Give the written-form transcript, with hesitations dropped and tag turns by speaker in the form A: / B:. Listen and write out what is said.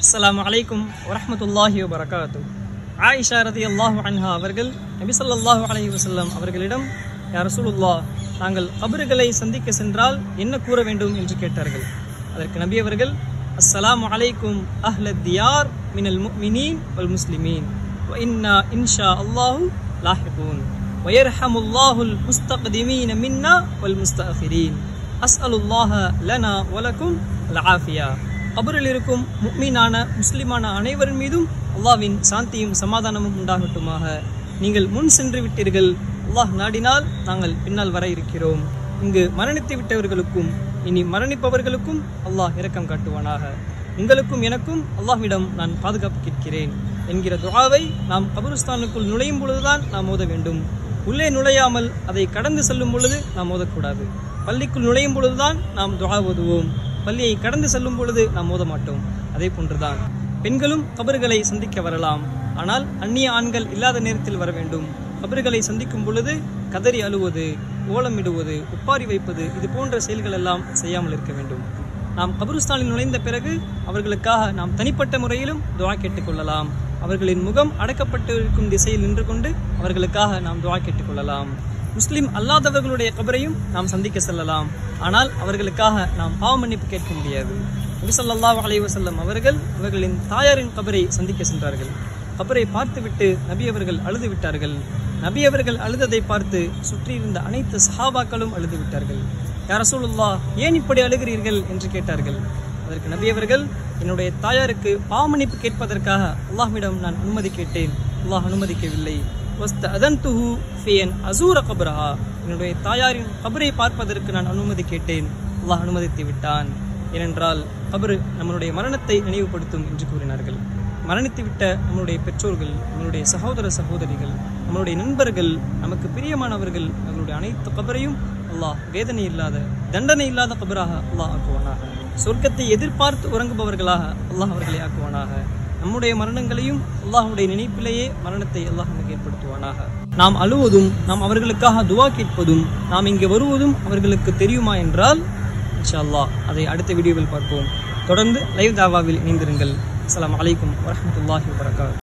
A: அஸ்ஸலாமு அலைக்கும் வரஹ்மத்துல்லாஹி வபரகாத்து. ஆயிஷா ரலியல்லாஹு அன்ஹா அவர்கள் நபி ஸல்லல்லாஹு அலைஹி வஸல்லம் அவர்களிடம், யா ரசூலுல்லாஹ், நாங்கள் கபறுகளை சந்திக்க சென்றால் என்ன கூற வேண்டும் என்று கேட்டார்கள். அதற்கு நபி அவர்கள், அஸ்ஸலாமு அலைக்கும் அஹ்லத் தியார் மினல் முஃமினீன் வல் முஸ்லிமீன் வ இன்னா இன்ஷா அல்லாஹு லாஹிகூன் வ யர்ஹமுல்லாஹுல் முஸ்தக்திமீன மின்னா வல் முஸ்தஅஃபிரீன் அஸ்அலுல்லாஹ லனா வ லகும் அல் ஆஃபியா. கபரில் இருக்கும் முஃமினான முஸ்லிமான அனைவரின் மீதும் அல்லாஹ்வின் சாந்தியும் சமாதானமும் உண்டாகட்டுமாக. நீங்கள் முன் சென்று விட்டீர்கள், அல்லாஹ் நாடினால் நாங்கள் பின்னால் வர இருக்கிறோம். இங்கு மரணித்து விட்டவர்களுக்கும் இனி மரணிப்பவர்களுக்கும் அல்லாஹ் இரக்கம் காட்டுவானாக. உங்களுக்கும் எனக்கும் அல்லாஹ்விடம் நான் பாதுகாப்பு கேட்கிறேன் என்கிற துஆவை நாம் கபருஸ்தானுக்குள் நுழையும் பொழுதுதான் நாம் ஓத வேண்டும். உள்ளே நுழையாமல் அதை கடந்து செல்லும் பொழுது நாம் ஓதக்கூடாது. பள்ளிக்குள் நுழையும் பொழுதுதான் நாம் துஆ ஓதுவோம், பள்ளியை கடந்து செல்லும் பொழுது நாம் ஓத மாட்டோம். அதே போன்றுதான் பெண்களும் கபறுகளை சந்திக்க வரலாம், ஆனால் அந்நிய ஆண்கள் இல்லாத நேரத்தில் வர வேண்டும். கபறுகளை சந்திக்கும் பொழுது கதறி அழுவது, ஓலமிடுவது, ஒப்பாரி வைப்பது, இது போன்ற செயல்கள் எல்லாம் செய்யாமல் இருக்க வேண்டும். நாம் கபருஸ்தானில் நுழைந்த பிறகு அவர்களுக்காக நாம் தனிப்பட்ட முறையிலும் துஆ கேட்டுக்கொள்ளலாம். அவர்களின் முகம் அடக்கப்பட்டு இருக்கும் திசையில் நின்று கொண்டு அவர்களுக்காக நாம் துஆ கேட்டுக்கொள்ளலாம். முஸ்லிம் அல்லாதவர்களுடைய கபரையும் நாம் சந்திக்க செல்லலாம், ஆனால் அவர்களுக்காக நாம் பாவ மன்னிப்பு கேட்க முடியாது. நபி ஸல்லல்லாஹு அலைஹி வஸல்லம் அவர்கள் அவர்களின் தாயாரின் கபரை சந்திக்க சென்றார்கள். கபரை பார்த்துவிட்டு நபி அவர்கள் அழுது விட்டார்கள். நபி அவர்கள் அழுததை பார்த்து சுற்றியிருந்த அனைத்து சஹாபாக்களும் அழுது விட்டார்கள். யா ரசூலுல்லாஹ், ஏன் இப்படி அழுகிறீர்கள் என்று கேட்டார்கள். அதற்கு நபி அவர்கள், என்னுடைய தாயாருக்கு பாவ மன்னிப்பு கேட்பதற்காக அல்லாஹ்விடம் நான் அனுமதி கேட்டேன், அல்லாஹ் அனுமதிக்கவில்லை. என்னுடைய தாயாரின் கபரை பார்ப்பதற்கு நான் அனுமதி கேட்டேன், அல்லாஹ் அனுமதித்து விட்டான். ஏனென்றால் கபரு நம்மளுடைய மரணத்தை நினைவுபடுத்தும் என்று கூறினார்கள். மரணித்துவிட்ட நம்மளுடைய பெற்றோர்கள், நம்மளுடைய சகோதர சகோதரிகள், நம்மளுடைய நண்பர்கள், நமக்கு பிரியமானவர்கள், அவர்களுடைய அனைத்து கபரையும் அல்லாஹ் வேதனை இல்லாத, தண்டனை இல்லாத கபராக அல்லாஹ் ஆக்குவானாக. சொர்க்கத்தை எதிர்பார்த்து உறங்குபவர்களாக அல்லாஹ் அவர்களை ஆக்குவானாக. நம்முடைய மரணங்களையும் அல்லாஹ்வுடைய நினைப்பிலேயே மரணத்தை அல்லாஹ் நமக்கு ஏற்படுத்துவானாக. நாம் அழுவதும், நாம் அவர்களுக்காக துஆ கேட்பதும், நாம் இங்கே வருவதும் அவர்களுக்கு தெரியுமா என்றால் இன்ஷா அல்லாஹ் அதை அடுத்த வீடியோவில் பார்ப்போம். தொடர்ந்து லைவ் தாவாவில் இணைந்திருங்கள். அஸ்ஸலாமு அலைக்கும் வரஹ்மத்துல்லாஹி வபரகாத்துஹு.